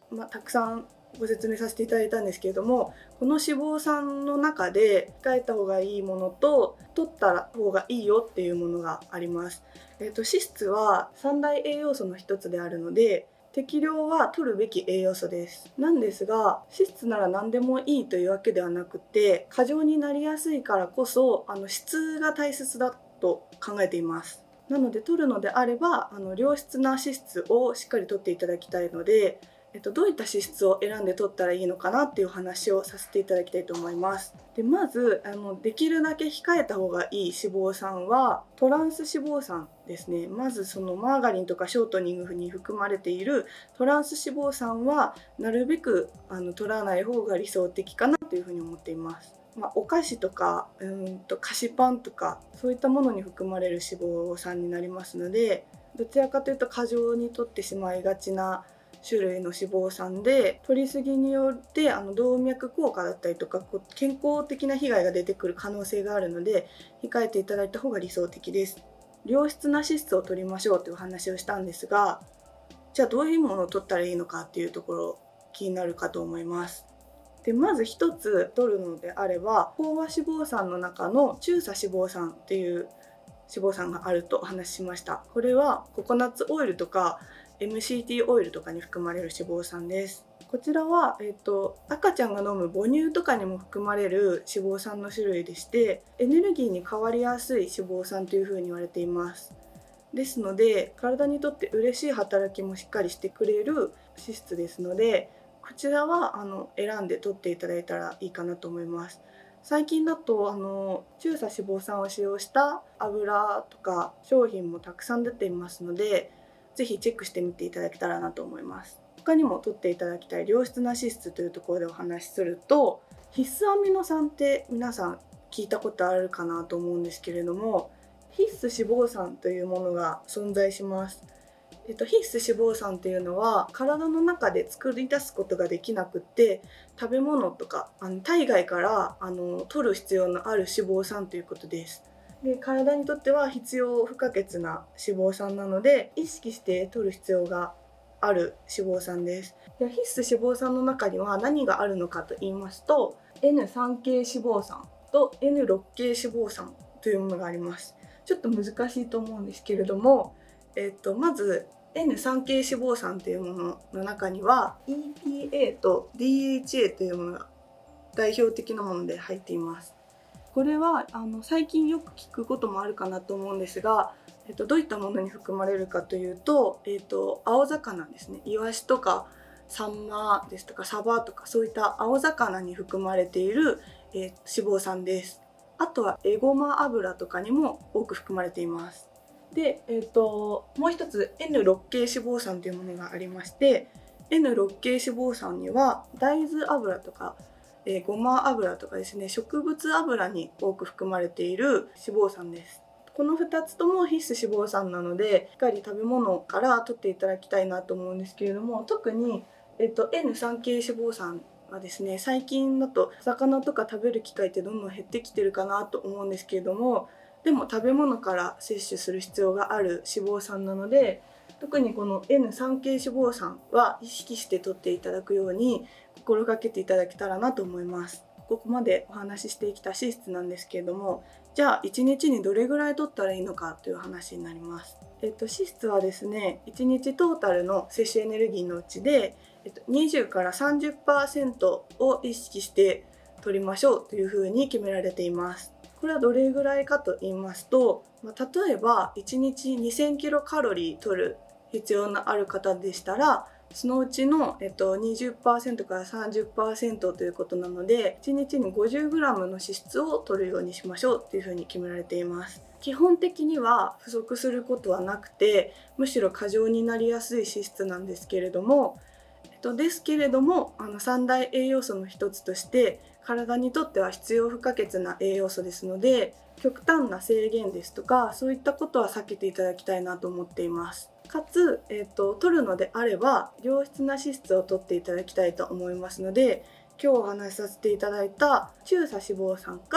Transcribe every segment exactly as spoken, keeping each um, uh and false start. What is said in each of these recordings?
まあ、たくさんご説明させていただいたんですけれども、この脂肪酸の中で控えた方がいいものと取った方がいいよっていうものがあります。えーと、脂質は三大栄養素の一つであるので、適量は取るべき栄養素です。なんですが、脂質なら何でもいいというわけではなくて、過剰になりやすいからこそあの質が大切だと考えています。なので取るのであれば、あの良質な脂質をしっかり取っていただきたいので、えっと、どういった脂質を選んで取ったらいいのかなっていう話をさせていただきたいと思います。でまずあのできるだけ控えた方がいい脂肪酸はトランス脂肪酸ですね。まずそのマーガリンとかショートニングに含まれているトランス脂肪酸はなるべくあの取らない方が理想的かなというふうに思っています。まあ、お菓子とかうんと菓子パンとかそういったものに含まれる脂肪酸になりますので、どちらかというと過剰に摂ってしまいがちな種類の脂肪酸で、摂りすぎによってあの動脈硬化だったりとか健康的な被害が出てくる可能性があるので、控えていただいた方が理想的です。良質な脂質を摂りましょうという話をしたんですが、じゃあどういうものを摂ったらいいのかっていうところ気になるかと思います。でまず一つ摂るのであれば、飽和脂肪酸の中の中鎖脂肪酸っていう脂肪酸があるとお話ししました。これはココナッツオイルとか エムシーティー オイルとかに含まれる脂肪酸です。こちらは、えーと、赤ちゃんが飲む母乳とかにも含まれる脂肪酸の種類でして、エネルギーに変わりやすい脂肪酸というふうに言われています。ですので体にとって嬉しい働きもしっかりしてくれる脂質ですので、こちらはあの選んで摂っていただいたらいいかなと思います。最近だとあの中鎖脂肪酸を使用した油とか商品もたくさん出ていますので、ぜひチェックしてみていただけたらなと思います。他にも摂っていただきたい良質な脂質というところでお話しすると、必須アミノ酸って皆さん聞いたことあるかなと思うんですけれども、必須脂肪酸というものが存在します。えっと、必須脂肪酸というのは体の中で作り出すことができなくって、食べ物とかあの体外からあの取る必要のある脂肪酸ということです。で体にとっては必要不可欠な脂肪酸なので、意識して取る必要がある脂肪酸です。で必須脂肪酸の中には何があるのかと言いますと、 エヌスリー 系脂肪酸と エヌろく 系脂肪酸というものがあります。ちょっと難しいと思うんですけれども、えっと、まず エヌスリー 系脂肪酸というものの中には イーピーエー と ディーエイチエー というものが代表的なもので入っています。これはあの最近よく聞くこともあるかなと思うんですが、えっと、どういったものに含まれるかというと、えっと、青魚ですね。イワシとかサンマですとかサバとか、そういった青魚に含まれている、えー、脂肪酸です。あとはエゴマ油とかにも多く含まれています。で、えー、ともう一つ エヌろく 系脂肪酸というものがありまして、 エヌろく 系脂肪酸には大豆油とか、えー、ごま油とかですね、植物油に多く含まれている脂肪酸です。このふたつとも必須脂肪酸なので、しっかり食べ物から取っていただきたいなと思うんですけれども、特に、えー、と エヌスリー 系脂肪酸はですね、最近だと魚とか食べる機会ってどんどん減ってきてるかなと思うんですけれども、でも食べ物から摂取する必要がある脂肪酸なので、特にこの エヌスリー 系脂肪酸は意識して摂っていただくように心がけていただけたらなと思います。ここまでお話ししてきた脂質なんですけれども、じゃあいちにちにどれぐらい摂ったらいいのかという話になります。えっと、脂質はですね、いちにちトータルの摂取エネルギーのうちで、えっと、にじゅうからさんじゅっパーセント を意識して摂りましょうというふうに決められています。これはどれぐらいかと言いますと、まあ、例えばいちにちにせんキロカロリー摂る必要のある方でしたら、そのうちの、えっと、にじゅっパーセント から さんじゅっパーセント ということなので、いちにちに ごじゅうグラム の脂質を摂るようにしましょうというふうに決められています。基本的には不足することはなくて、むしろ過剰になりやすい脂質なんですけれども、えっと、ですけれどもあの三大栄養素の一つとして体にとっては必要不可欠な栄養素ですので、極端な制限ですとかそういったことは避けていただきたいなと思っています。かつ、えっと、摂るのであれば良質な脂質を摂っていただきたいと思いますので、今日お話しさせていただいた中鎖脂肪酸か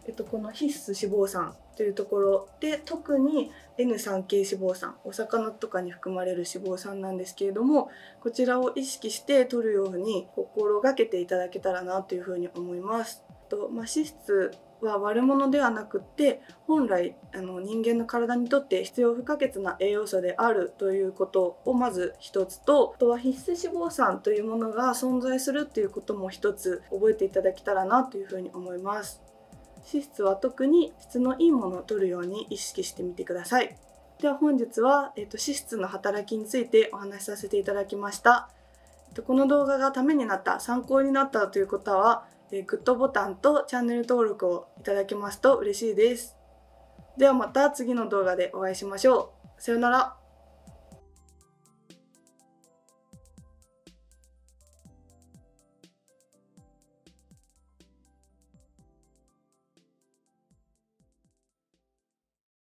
えっと、この必須脂肪酸というところで特に エヌスリー 系脂肪酸、お魚とかに含まれる脂肪酸なんですけれども、こちらを意識して摂るように心がけていただけたらなというふうに思います。と、まあ、脂質は悪者ではなくって本来あの人間の体にとって必要不可欠な栄養素であるということをまず一つと、あとは必須脂肪酸というものが存在するっていうことも一つ覚えていただけたらなというふうに思います。脂質は特に質のいいものを摂るように意識してみてください。では本日は、えっと、脂質の働きについてお話しさせていただきました。えっと、この動画がためになった、参考になったという方はえグッドボタンとチャンネル登録をいただけますと嬉しいです。ではまた次の動画でお会いしましょう。さようなら。